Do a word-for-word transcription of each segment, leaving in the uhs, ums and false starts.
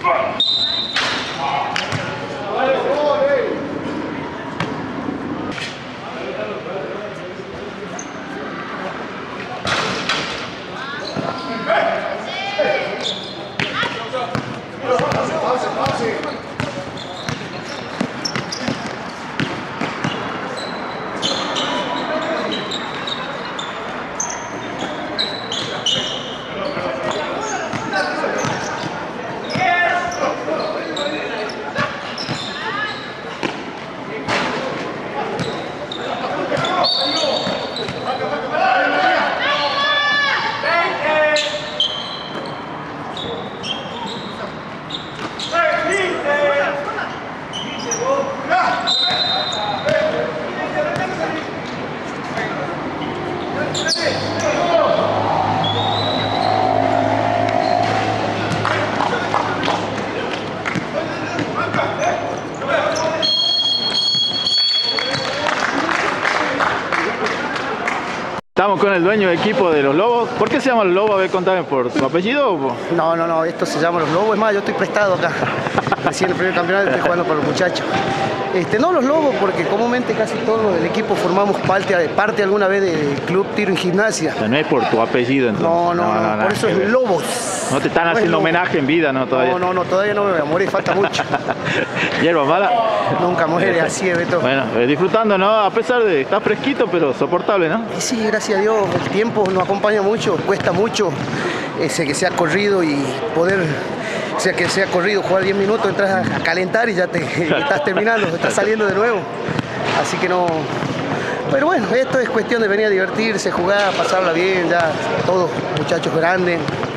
Estamos con el dueño de equipo de los Lobos. ¿Por qué se llama los Lobos? A ver, contame, ¿por su apellido o por...? No, no, no, esto se llama los Lobos. Es más, yo estoy prestado acá. Recién el primer campeonato estoy jugando por los muchachos. Este, no los Lobos, porque comúnmente casi todos los del equipo formamos parte, parte alguna vez del Club Tiro y Gimnasia. O sea, no es por tu apellido, entonces. No, no, no, no, no por eso es Lobos. No te están no haciendo homenaje en vida, ¿no? Todavía. No, no, no, todavía no me voy a morir, falta mucho. ¿Hierba mala? Nunca muere, así es, Beto. Bueno, eh, disfrutando, ¿no? A pesar de estar fresquito, pero soportable, ¿no? Y sí, gracias a Dios, el tiempo nos acompaña mucho, cuesta mucho ese que sea corrido y poder, o sea, que sea corrido, jugar diez minutos, entras a calentar y ya te estás terminando, estás saliendo de nuevo. Así que no... Pero bueno, esto es cuestión de venir a divertirse, jugar, pasarla bien, ya todos muchachos grandes.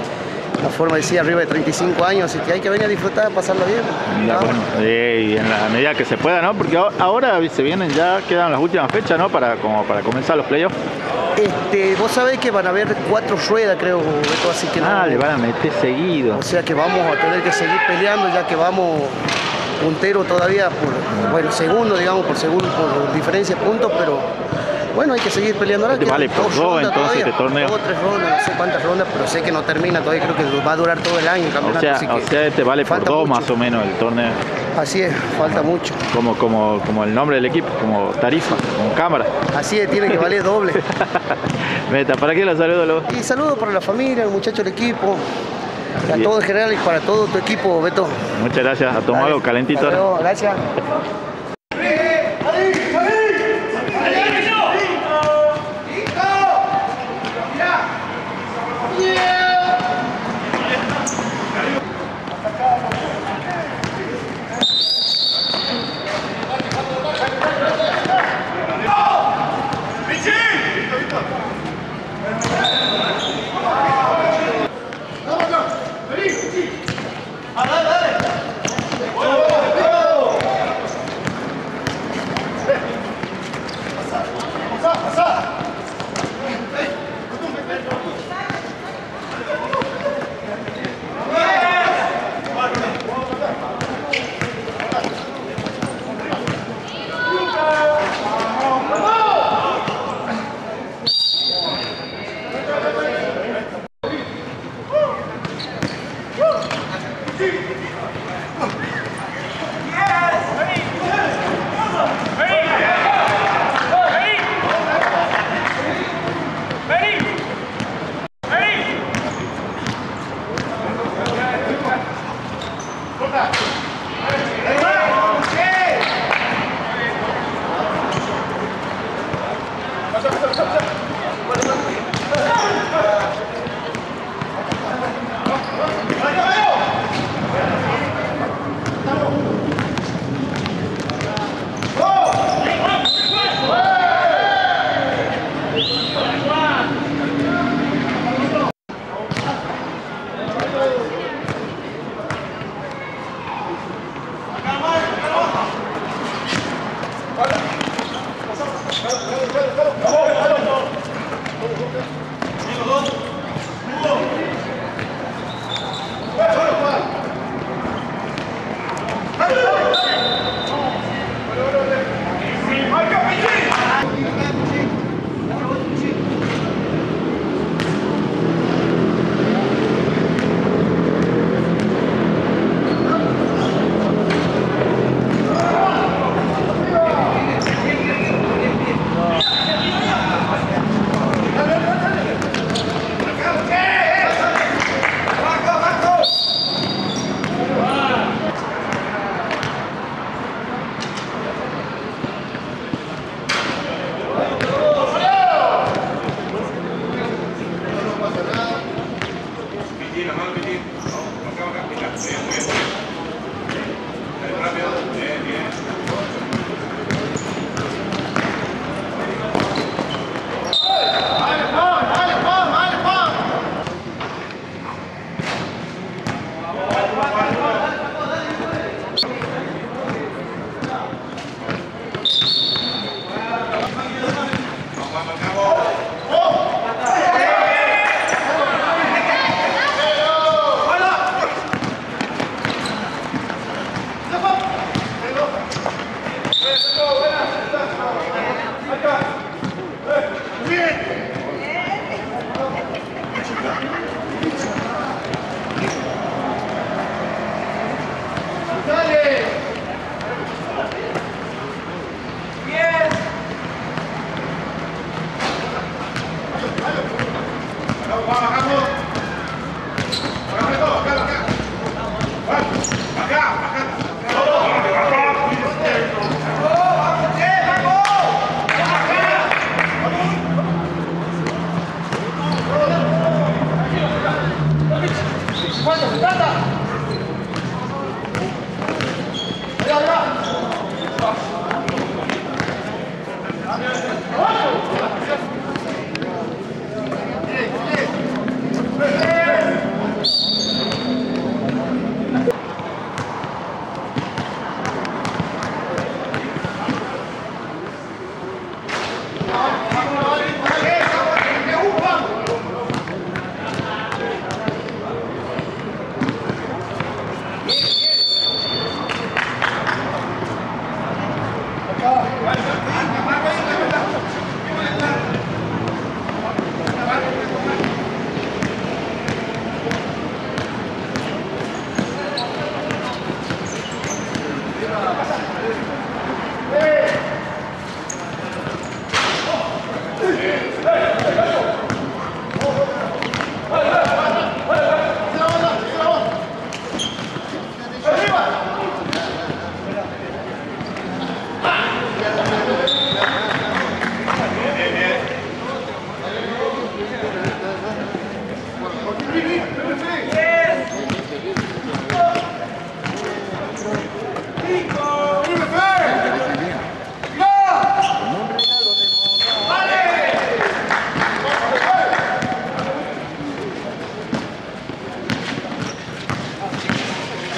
La forma decía arriba de treinta y cinco años, así que hay que venir a disfrutar, pasarlo bien. Ya, bueno, eh, y en la medida que se pueda, ¿no? Porque ahora se vienen, ya quedan las últimas fechas, ¿no? Para, como para comenzar los playoffs. Este, vos sabés que van a haber cuatro ruedas, creo, Beto, así que Ah, no, le van a meter seguido. O sea que vamos a tener que seguir peleando, ya que vamos puntero todavía, por, bueno, segundo, digamos, por segundo, por diferencia de puntos, pero... Bueno, hay que seguir peleando ahora. Te vale por dos, entonces, este torneo. Dos o tres rondas, no sé cuántas rondas, pero sé que no termina todavía, creo que va a durar todo el año el campeonato. O sea, así que o sea te vale por dos más o menos el torneo. Así es, falta mucho. Como, como, como el nombre del equipo, como tarifa, como cámara. Así es, tiene que valer doble. Meta, ¿para qué la saludo? Y saludos para la familia, el muchacho del equipo, a todo en general y para todo tu equipo, Beto. Muchas gracias, a tomarlo calentito. Luego, gracias.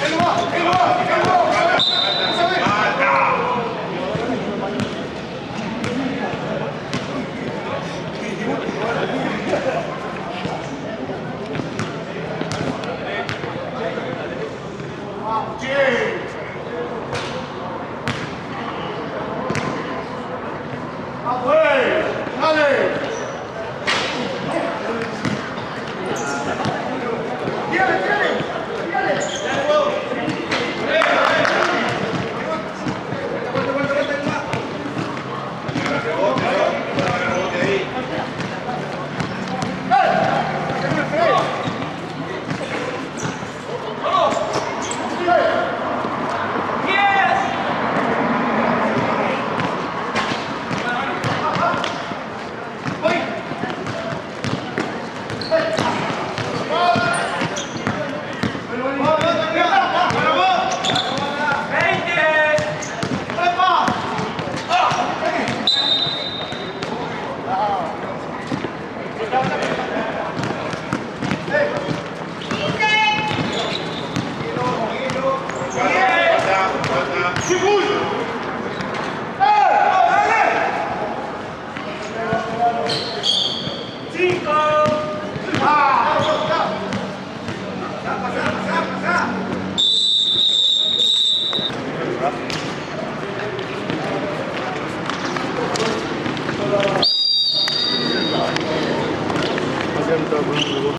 Seguro!